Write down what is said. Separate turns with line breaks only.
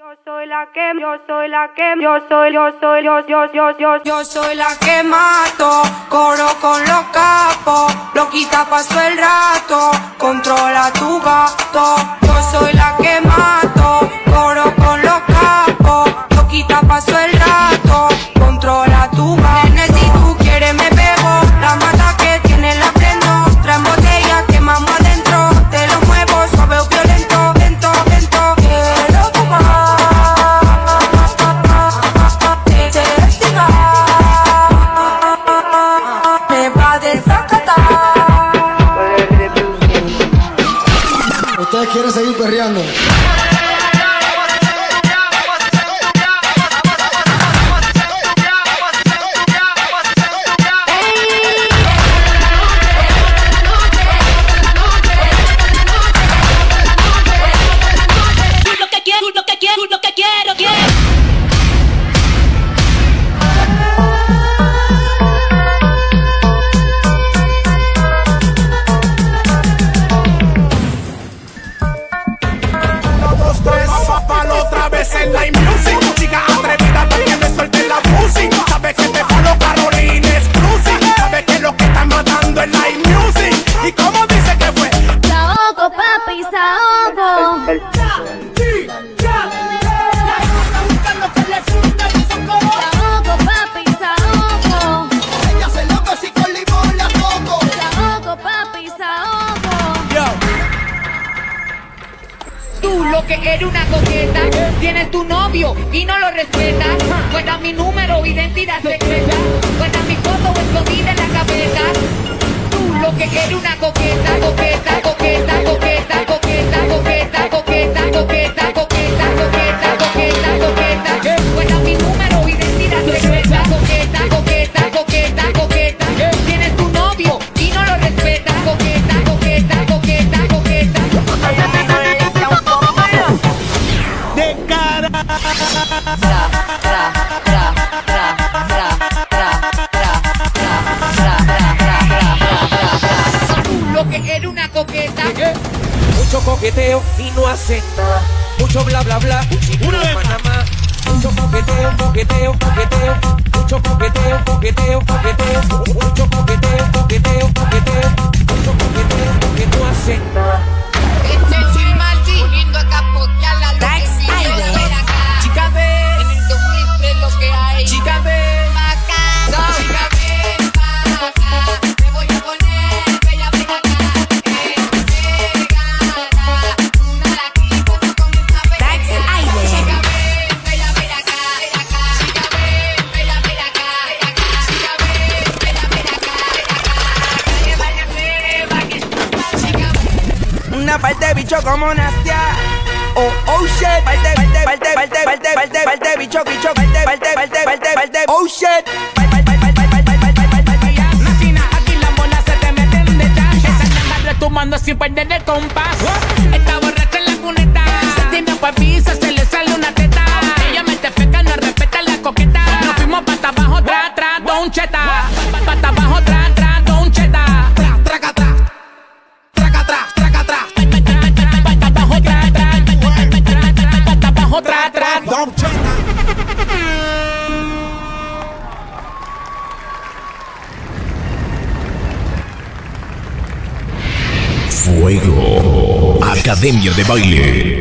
Yo soy la que mato, coro con los capos, loquita paso el rato, controla tu gato. Yo soy la que mato, coro con los capos, loquita paso el rato, controla tu gato. Nene, si tú quieres me pego, la mata que tiene la prendo, traen botella, quemamos adentro, te lo muevo suave o violento, lento, lento. Quiero tomar.
Ustedes quieren seguir perreando.
En la music, chica atrevida, también me suelte la music. Sabes que te follow Carolina Exclusive. Sabes que lo que está matando es la music. ¿Y cómo dice que fue?
Saoco, papi, saoco. Saoco, papi, saoco.
Ella se loca así con limón la toco.
Saoco, papi, saoco.
Tú lo que eres una coqueta, tienes tu novio y no lo respetas. Cuenta mi número, identidad secreta. Cuenta mi foto escondida en la cabeza. Tú lo que eres una coqueta, coqueta, coqueta, coqueta, coqueta, coqueta, coqueta, coqueta, coqueta, coqueta, coqueta, coqueta. Cuenta mi número, identidad secreta. Coqueta, coqueta, coqueta, coqueta. Tienes tu novio y no lo respetas. Coqueta, coqueta, coqueta, coqueta.
De cara.
Lo que era una coqueta.
Mucho coqueteo y no hace nada. Mucho bla bla bla. Una de Panamá. Mucho coqueteo, coqueteo, coqueteo. Mucho coqueteo, coqueteo, coqueteo. Mucho coqueteo, coqueteo, coqueteo. Mucho coqueteo que no hace nada.
Este Chimaldi poniendo a capotear la luz. Chica ve, en el 2003 lo que hay. Chica ve, bacana. Chica ve, bacana. Te voy a poner bella, bella acá. Vegana, una laquita con esa bella. Chica ve, bella, bella acá, bella acá. Chica ve, bella, bella acá, bella acá. Chica ve, bella, bella acá, bella acá. Chica ve.
Una parte bicho como Nastia. Oh shit, parte bicho, parte, oh shit.
Máquina, aquí las bolas se te meten de ya. Esa llama retumbando sin perder el compás. Está borracha en la cuneta. Se tiene papisa, se le sale una teta. Ella me te feca, no respeta la coqueta. Nos fuimos pata abajo, tra, tra, don cheta. Pata abajo, tra, tra, don cheta.
Traca, tra. Traca, tra, traca, tra.
Pata abajo, tra, tra. Pata abajo, tra, tra.
Fuego, Academia de Baile.